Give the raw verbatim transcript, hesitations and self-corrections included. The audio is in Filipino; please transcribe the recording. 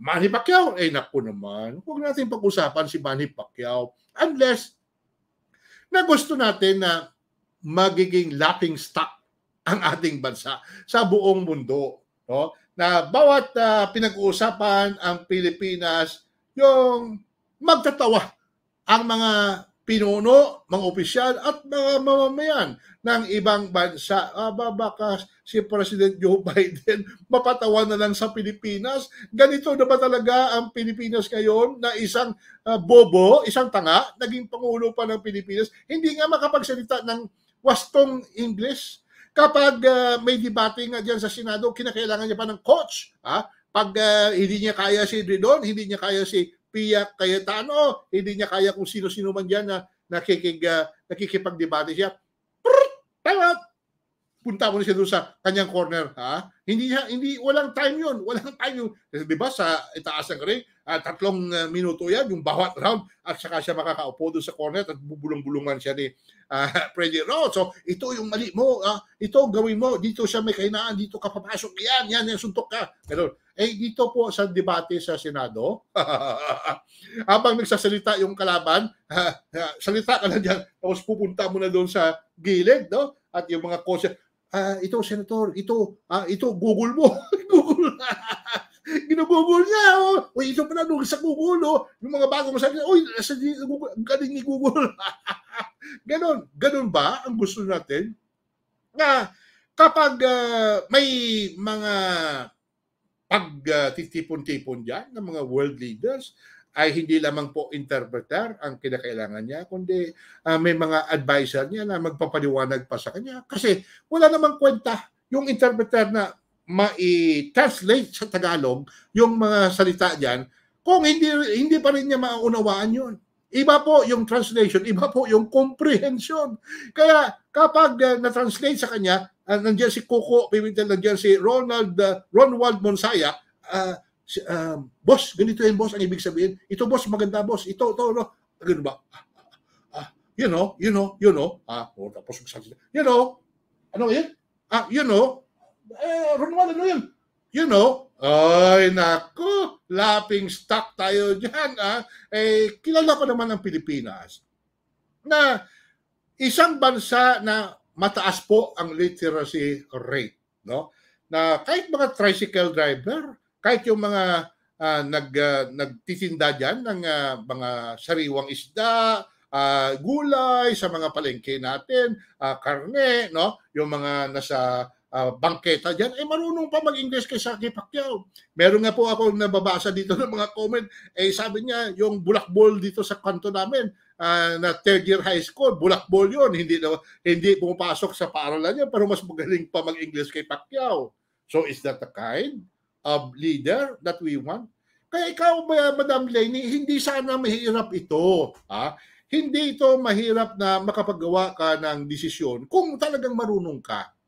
Manny Pacquiao, eh naku naman, huwag natin pag-usapan si Manny Pacquiao unless na gusto natin na magiging laughing stock ang ating bansa sa buong mundo, no? Na bawat uh, pinag-uusapan ang Pilipinas, yung magtatawa ang mga pinuno, mga opisyal at mga mamamayan ng ibang bansa. Aba, baka si President Joe Biden mapatawa na lang sa Pilipinas. Ganito na ba talaga ang Pilipinas ngayon na isang uh, bobo, isang tanga, naging Pangulo pa ng Pilipinas, hindi nga makapagsalita ng wastong English. Kapag uh, may debate nga dyan sa Senado, kinakailangan niya pa ng coach. Ha? Pag uh, hindi niya kaya si Dridon, hindi niya kaya si Pia Cayetano, hindi niya kaya kung sino-sino man dyan na nakikig, uh, nakikipagdebate siya. Prrrt! Tama! Punta mo na siya doon sa kanyang corner. Ha? Hindi niya, hindi, walang time yun. Walang time yun. Kasi diba sa itaas ng ring, uh, tatlong uh, minuto yan, yung bawat round, at saka siya makakaupo doon sa corner at bubulong-bulungan siya ni uh, President Roth. So, ito yung mali mo. Uh, ito gawin mo. Dito siya may kahinaan. Dito ka papasok. Yan, yan, yan, suntok ka. Pero, eh, dito po sa debate sa Senado, habang nagsasalita yung kalaban, uh, uh, salita ka na dyan, tapos pupunta mo na doon sa gilid, no? At yung mga kose, ah, ito, Senator, ito, ah, ito, Google mo. Google. Ginugugol niya, oh. Uy, ito pala doon sa Google, oh. Yung mga bagong masabi niya, uy, sa Google, ang galing ni Google. Ganon. Ganon ba ang gusto natin? Na kapag uh, may mga pag-titipon-tipon uh, dyan ng mga world leaders, ay hindi lamang po interpreter ang kinakailangan niya, kundi uh, may mga advisor niya na magpapaliwanag pa sa kanya. Kasi wala namang kwenta yung interpreter na ma-translate sa Tagalog yung mga salita diyan kung hindi hindi pa rin niya maunawaan yun. Iba po yung translation, iba po yung comprehension. Kaya kapag uh, na-translate sa kanya, uh, nandiyan si Coco Pimentel, nandiyan si Ronald uh, Ronald Monsaya, uh, uh, boss, ganito yan, boss, ang ibig sabihin. Ito, boss, maganda, boss. Ito, ito, no? Ganun ba? Ah, ah, you know, you know, you know. Ah, oh, tapos magsasalita. You know, ano yun? Ah, you know, eh, Ronald, ano yun? You know, ay, naku, laughing stock tayo dyan. Ah. Eh, kilala ko naman ang Pilipinas na isang bansa na mataas po ang literacy rate. No? Na kahit mga tricycle driver, kahit yung mga uh, nag, uh, nagtitinda dyan ng uh, mga sariwang isda, uh, gulay sa mga palengke natin, uh, karne, no? Yung mga nasa Uh, bangketa dyan, ay eh, marunong pa mag-English kay Saki Pacquiao. Meron nga po ako nababasa dito ng mga comment, eh sabi niya, yung bulakbol dito sa kanto namin, uh, na third year high school, bulakbol yun, hindi, hindi pumapasok sa paaralan niya, pero mas magaling pa mag-English kay Pacquiao. So is that the kind of leader that we want? Kaya ikaw, Madam Lenny, hindi sana mahirap ito. Ha? Hindi ito mahirap na makapagawa ka ng desisyon kung talagang marunong ka.